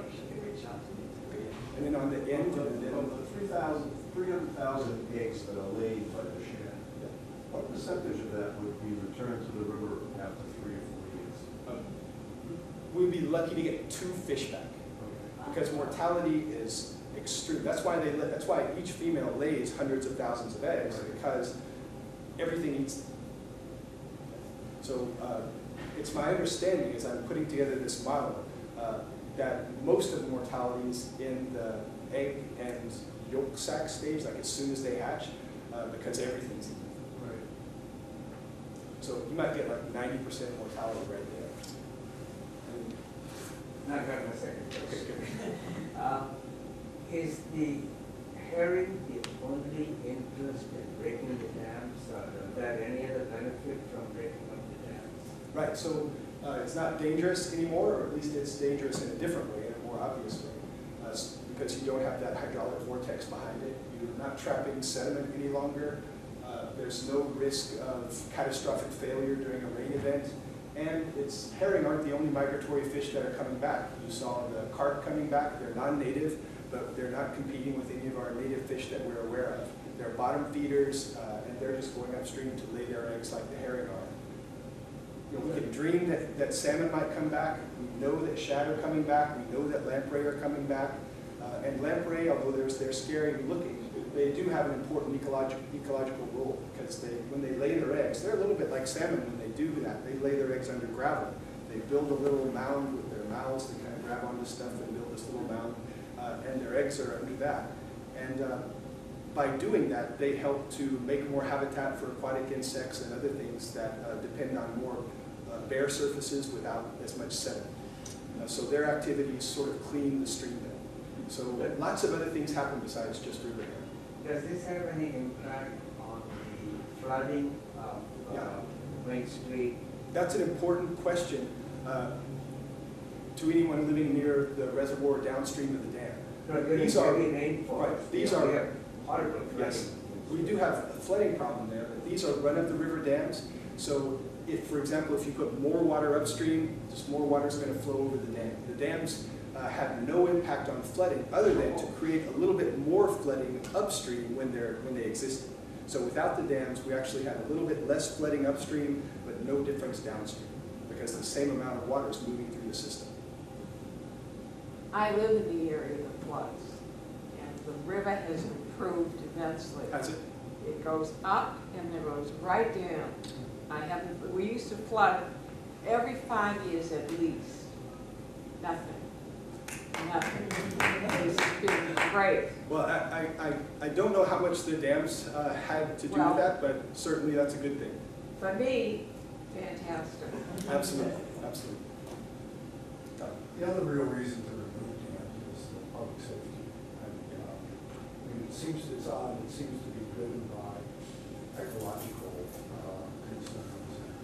And then on the end, Of the 300,000 eggs that are laid by the shed, what percentage of that would be returned to the river after 3 or 4 years? we'd be lucky to get 2 fish back, because mortality is extreme. That's why each female lays hundreds of thousands of eggs, because everything eats them. So it's my understanding, as I'm putting together this model, that most of the mortality is in the egg and yolk sac stage, like as soon as they hatch, because everything's eaten. Right. So you might get like 90% mortality right there. Not got my second Okay, question. good. Is the herring the only interest in breaking the dams, or is there any other benefit from breaking up the dams? Right, so it's not dangerous anymore, or at least it's dangerous in a different way, in a more obvious way, because you don't have that hydraulic vortex behind it. You're not trapping sediment any longer. There's no risk of catastrophic failure during a rain event. And herring aren't the only migratory fish that are coming back. You saw the carp coming back. They're non-native, but they're not competing with any of our native fish that we're aware of. They're bottom feeders, and they're just going upstream to lay their eggs like the herring are. You know, we can dream that salmon might come back. We know that shad are coming back. We know that lamprey are coming back. And lamprey, although they're scary looking, they do have an important ecological role, because when they lay their eggs, they're a little bit like salmon when they do that. They lay their eggs under gravel. They build a little mound with their mouths to kind of grab onto stuff and build this little mound, and their eggs are under that. And by doing that, they help to make more habitat for aquatic insects and other things that depend on more bare surfaces without as much sediment. So their activities sort of clean the stream bed. So lots of other things happen besides just river herring. Does this have any impact on the flooding of Main Street? That's an important question to anyone living near the reservoir downstream of the dam. No, These are rainfall. right. These We are have horrible flooding. yes. We do have a flooding problem there, but these are run-of-the-river dams. So, for example, if you put more water upstream, just more water is going to flow over the dam. The dams have no impact on flooding, other than to create a little bit more flooding upstream when they existed. So without the dams, we actually have a little bit less flooding upstream, but no difference downstream, because the same amount of water is moving through the system. I live in the area that floods, and the river has improved immensely. Has it? it goes up and then it goes right down. We used to flood every 5 years at least. Nothing. It's been great. Well, I don't know how much the dams had to do Well- with that, but certainly that's a good thing. For me, fantastic. Absolutely, absolutely. The other real reason to remove dams is the public safety. And, I mean, it's odd, it seems to be driven by ecological concerns and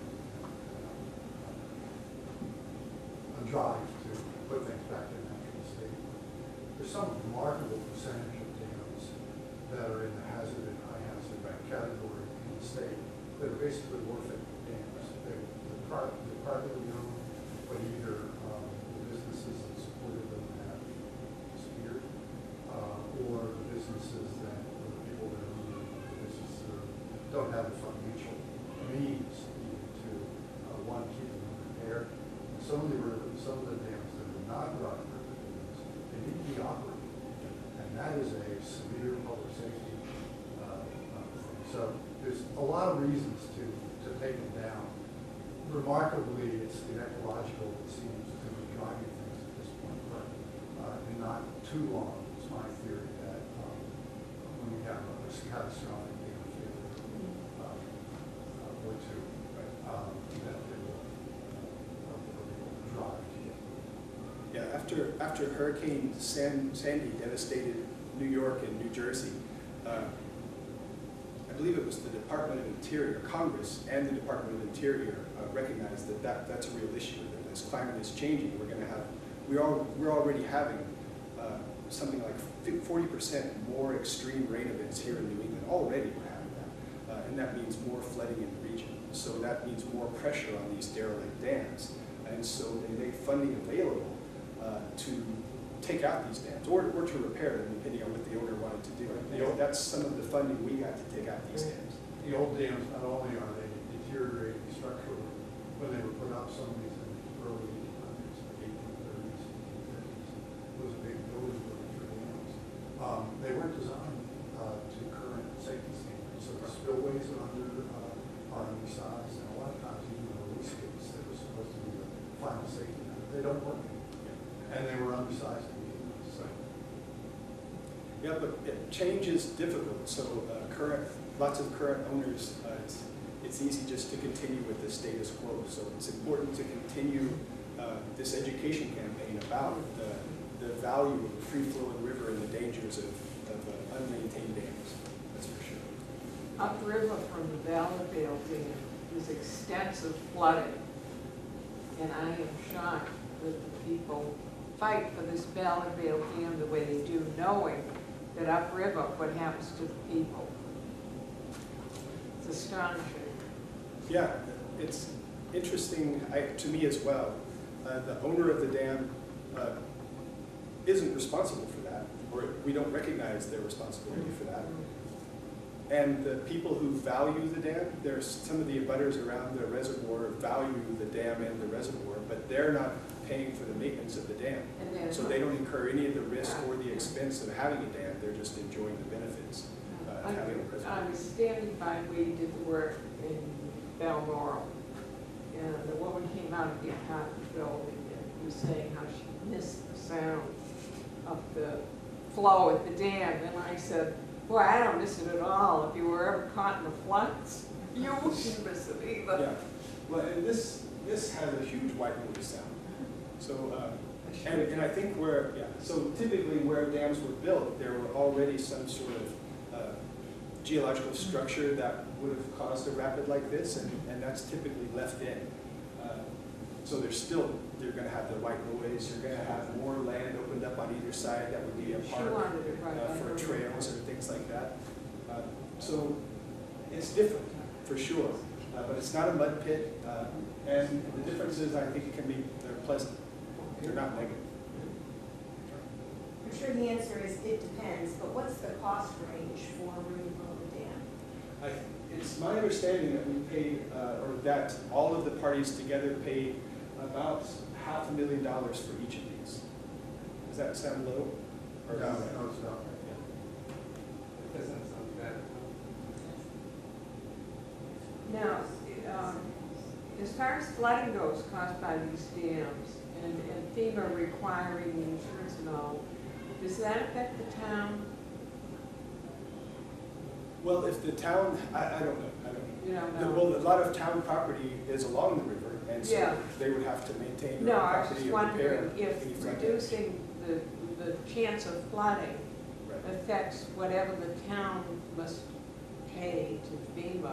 a drive to put things back in natural state. There's some remarkable percentage of dams that are in the hazard and high hazard category in the state that are basically orphan dams. They're privately owned, but either the businesses that supported them have disappeared, or the businesses that, or the people that own the businesses don't have the financial means even to, one, keep them in repair. And some of the dams that are not run river dams, they need to be operated. And that is a severe public safety thing. So there's a lot of reasons to take them down. Remarkably, it's the ecological that seems to be driving things at this point, but in not too long, it's my theory that when we have a catastrophic dam failure or two, that they will drive to get. Yeah, after Hurricane Sandy devastated New York and New Jersey, I believe it was the Department of Interior, Congress and the Department of Interior recognized that's a real issue. That as climate is changing, we're already having something like 40% more extreme rain events here in New England. Already we're having that, and that means more flooding in the region. So that means more pressure on these derelict dams, and so they make funding available to take out these dams or to repair them, depending on what the owner wanted to do. That's some of the funding we got to take out these dams. The old dams, not only are they deteriorating structurally, when they were put up, some of these in the early 1800s, like 1830s, 1850s, was a big building for dams. They weren't designed to current safety standards, so the spillways are undersized, and a lot of times even the release gates that were supposed to be the final safety net, they don't work. And they were undersized to begin with, so. Yeah, but change is difficult. So lots of current owners, it's easy just to continue with the status quo. So it's important to continue this education campaign about the value of a free-flowing river and the dangers of unmaintained dams. That's for sure. Upriver from the Valladale Dam is extensive flooding, and I am shocked that the people fight for this Valladale Dam the way they do, knowing that upriver, what happens to the people. It's astonishing. Yeah, it's interesting to me as well. The owner of the dam isn't responsible for that, or we don't recognize their responsibility for that. And the people who value the dam, there's some of the abutters around the reservoir value the dam and the reservoir, but they're not paying for the maintenance of the dam. So they don't incur any of the risk or the expense of having a dam, they're just enjoying the benefits of having a reservoir. I was standing by where you did the work in Balmoral, and the woman came out of the apartment building and was saying how she missed the sound of the flow at the dam, and I said, boy, I don't miss it at all. If you were ever caught in the floods, you wouldn't miss it either. Yeah, well, and this has a huge white noise sound. So, and I think so typically where dams were built, there were already some sort of geological structure that would have caused a rapid like this, and that's typically left in. So they're going to have the white noise, you're going to have more land opened up on either side that would be a park for trails or things like that. So it's different, for sure, but it's not a mud pit, and the difference is I think they're pleasant, they're not negative. I'm sure the answer is it depends, but what's the cost range for removal of the dam? It's my understanding that we paid, or that all of the parties together paid about $500,000 for each of these. Does that sound low? Or No, it's not. It doesn't sound bad. Now, as far as flooding goes caused by these dams and FEMA requiring the insurance and all, does that affect the town? Well, if the town, I don't know, You don't know? Well, a lot of town property is along the river, and so Yeah. they would have to maintain No, their I was property just and repair wondering if any flood damage. reducing the chance of flooding Right. affects whatever the town must pay to FEMA.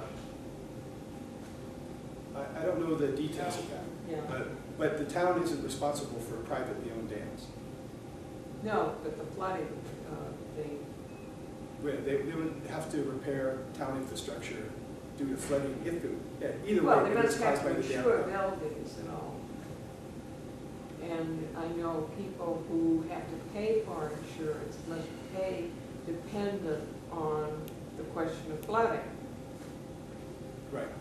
I don't know the details of that, Yeah. but the town isn't responsible for privately owned dams. No, but the flooding thing, They would have to repair town infrastructure due to flooding if it, yeah, either well, way, they if it's must have caused by to the dam. insure buildings and all. And I know people who have to pay for insurance must pay dependent on the question of flooding. Right, right.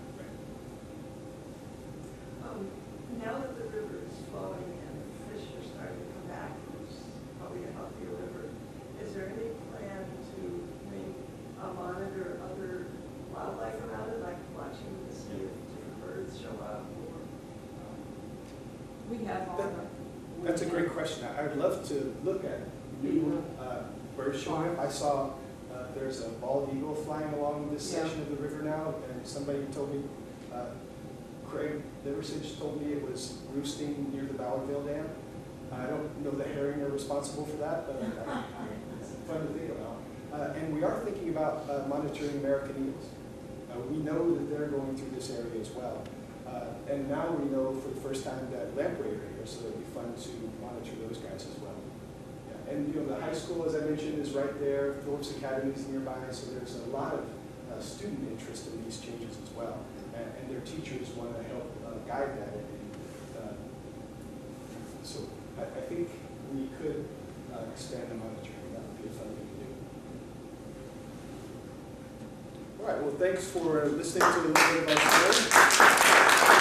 Now that the river is flowing and the fish are starting to come back, it's probably a healthier river, is there any plan to monitor other wildlife around it, like watching to see if different birds show up or? We have all the. That's a great question. I'd love to look at new birds showing up. I saw there's a bald eagle flying along this Yeah. section of the river now, and somebody told me, Craig Liversidge told me it was roosting near the Ballardville Dam. I don't know the herring are responsible for that, but it's fun to think about. And we are thinking about monitoring American eagles. We know that they're going through this area as well. And now we know for the first time that lamprey are here, so it'll be fun to monitor those guys as well. Yeah. And you know, the high school, as I mentioned, is right there. Phillips Academy is nearby, so there's a lot of student interest in these changes as well. And their teachers want to help guide that. So I think we could expand the monitoring. That would be a fun thing to do. All right, well, thanks for listening to a little bit of our story.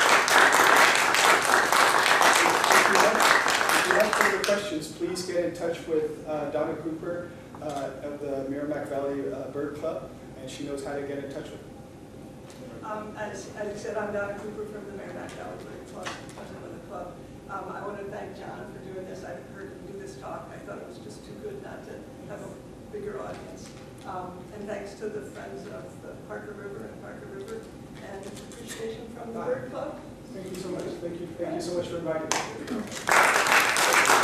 If you have further questions, please get in touch with Donna Cooper of the Merrimack Valley Bird Club, and she knows how to get in touch with you. As I said, I'm Donna Cooper from the Merrimack Valley Bird Club, president of the club. I want to thank John for doing this. I've heard him do this talk. I thought it was just too good not to have a bigger audience. And thanks to the friends of the Parker River and Parker River, and appreciation from the Bird Club. Thank you so much. Thank you so much for inviting me.